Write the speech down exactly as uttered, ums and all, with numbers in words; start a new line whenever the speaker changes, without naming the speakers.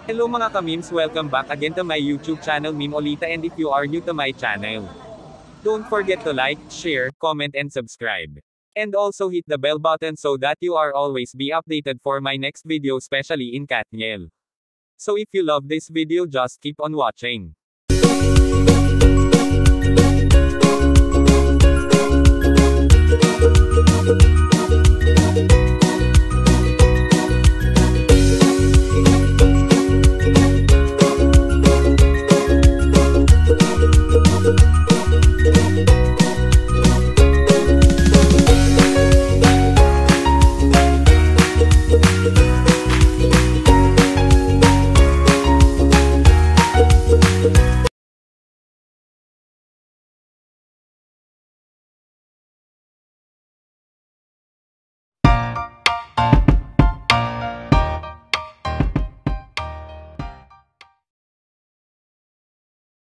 Hello mga ka-memes, welcome back again to my YouTube channel Mie Mie Olita, and if you are new to my channel, don't forget to like, share, comment and subscribe. And also hit the bell button so that you are always be updated for my next video, especially in Kathniel. So if you love this video, just keep on watching.